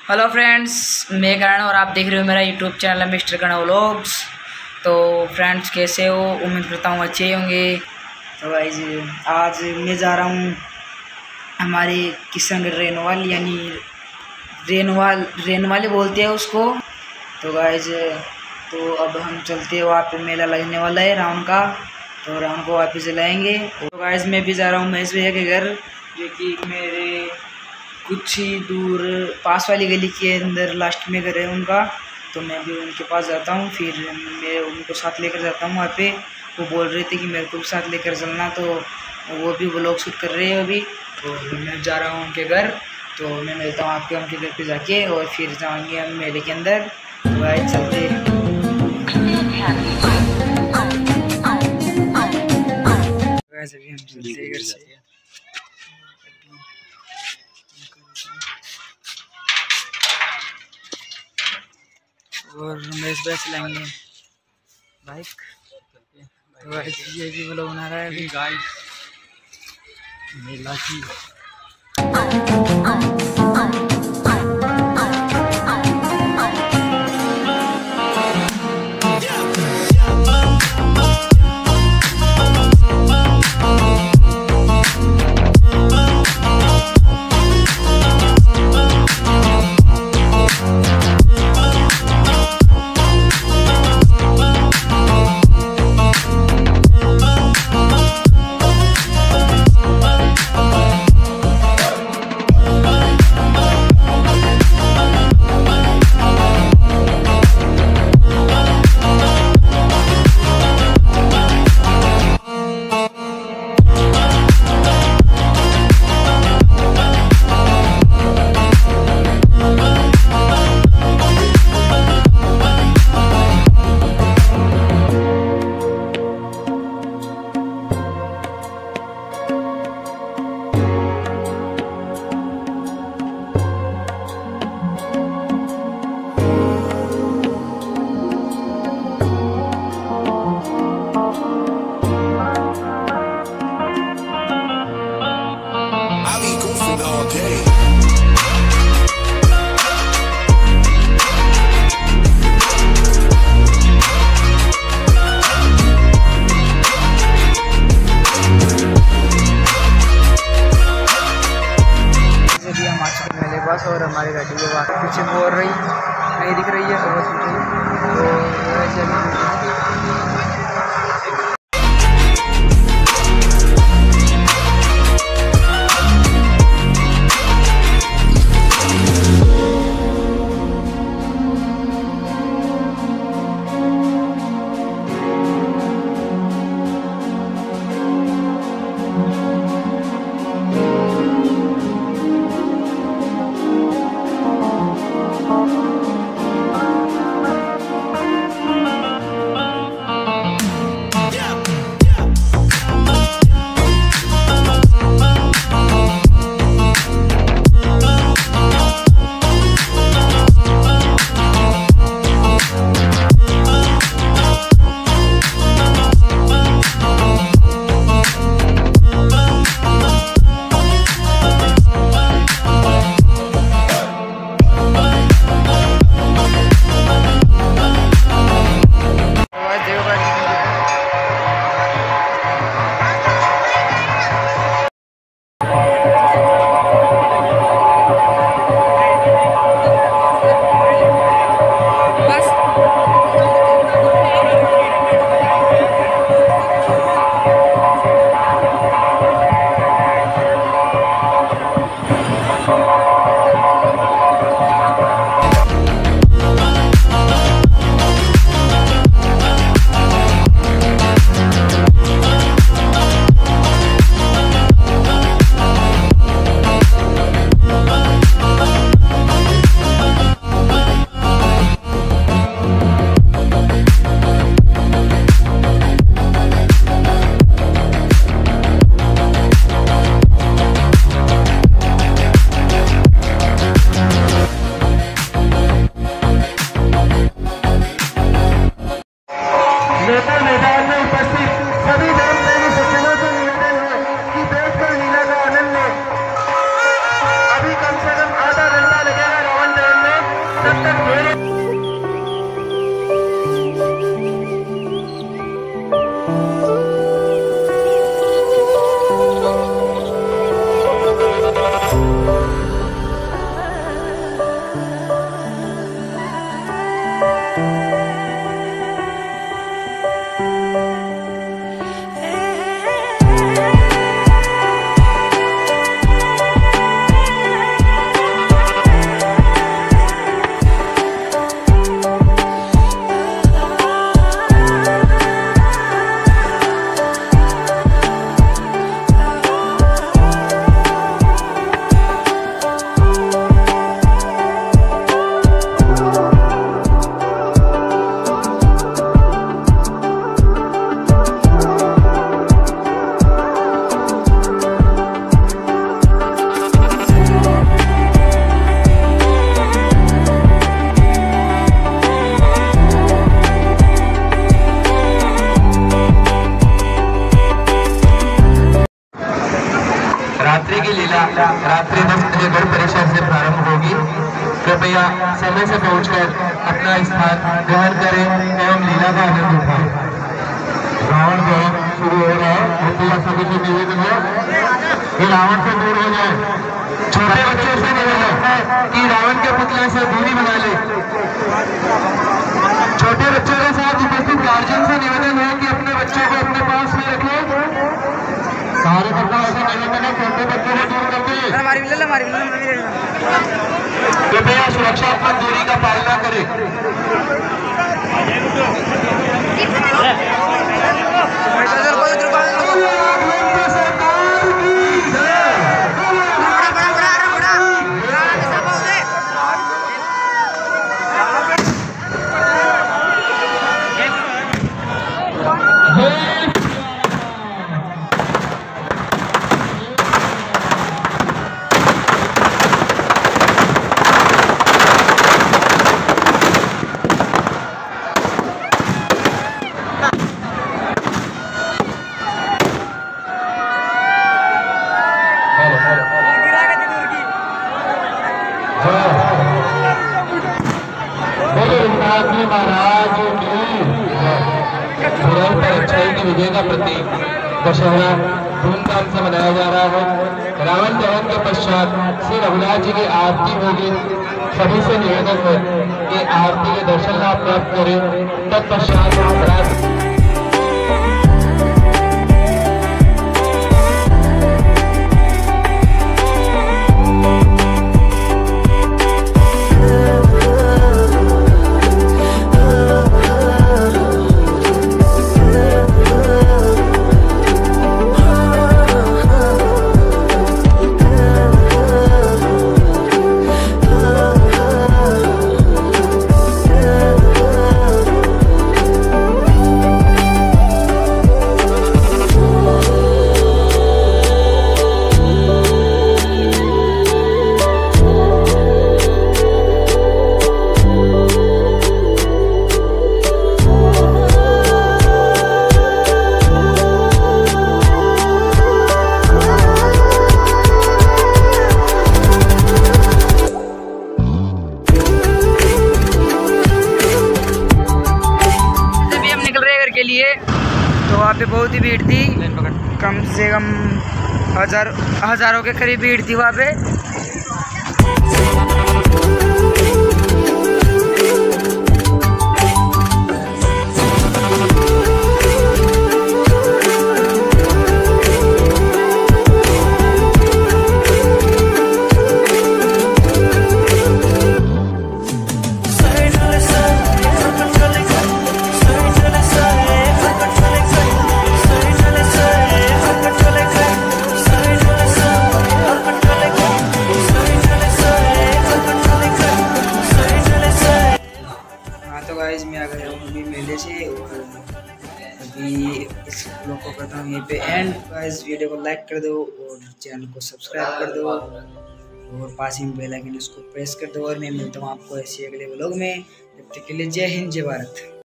Hello friends, मैं करण और आप देख रहे हो मेरा यूट्यूब चैनल है मिस्टर करण व्लॉग्स। तो फ्रेंड्स कैसे हो? उम्मीद करता हूँ अच्छे होंगे। तो गाइस आज मैं जा रहा हूँ हमारे किशनगढ़ रेनवाल, यानी रेनवाल बोलते हैं उसको। तो गाइस तो अब हम चलते हैं, वहाँ पे मेला लगने वाला है रावण का, तो रावण को वापस लाएंगे। तो गाइस मैं भी जा रहा हूँ महेश भैया के घर, जो कि मेरे कुछ ही दूर पास वाली गली के अंदर लास्ट में घर है उनका। तो मैं भी उनके पास जाता हूँ, फिर मैं उनको साथ लेकर जाता हूँ वहाँ पे। वो बोल रहे थे कि मेरे को भी साथ लेकर चलना, तो वो भी व्लॉग शूट कर रहे हैं अभी। तो मैं जा रहा हूँ उनके घर, तो मैं मिलता हूँ आपके उनके घर पे जाके, और फिर जाएंगे हम मेले के अंदर। तो भाई चलते घर से। और रमेश भाई चलाएंगे बाइक। तो गाइस ये भी व्लॉग बना रहा है अभी गाइस मेला की। और हमारी गाड़ी के बाद पीछे बोल रही नहीं दिख रही है, कम से कम आधा घंटा लगेगा रावण दहन रात्रि 10 बजे गढ़ परिषद से प्रारंभ होगी। कृपया समय से पहुंचकर अपना स्थान ग्रहण करें एवं लीला का आनंद उठाएं। रावण दहन शुरू हो रहा है। कृपया सभी से निवेदन है कि रावण से दूर हो जाए। छोटे बच्चों से निवेदन है कि रावण के पुतले से दूरी बना ले। छोटे बच्चों के साथ उपस्थित गार्जियन से निवेदन है कि अपने बच्चों को अपने पास में रखें। कार्यकर्ताओं से निवेदन है छोटे बच्चों को दूर करके कृपया सुरक्षात्मक दूरी का पालना करें। महाराज की अच्छाई की विजय का प्रतीक दशहरा धूमधाम से मनाया जा रहा है। रावण दहन के पश्चात श्री रघुनाथ जी की आरती होगी। सभी से निवेदन है कि आरती के दर्शन लाभ प्राप्त करें। तत्पश्चात के लिए तो वहाँ पे बहुत ही भीड़ थी। कम से कम हजारों के करीब भीड़ थी वहाँ पे। तो गाइस मैं आ गया हूँ अभी मेले से और अभी इस ब्लॉग को करता हूँ यहीं पे एंड। गाइस वीडियो को लाइक कर दो और चैनल को सब्सक्राइब कर दो और पास ही में बेल आइकन उसको प्रेस कर दो। और मैं मिलता हूँ आपको ऐसे अगले ब्लॉग में। जब तक के लिए जय हिंद जय भारत।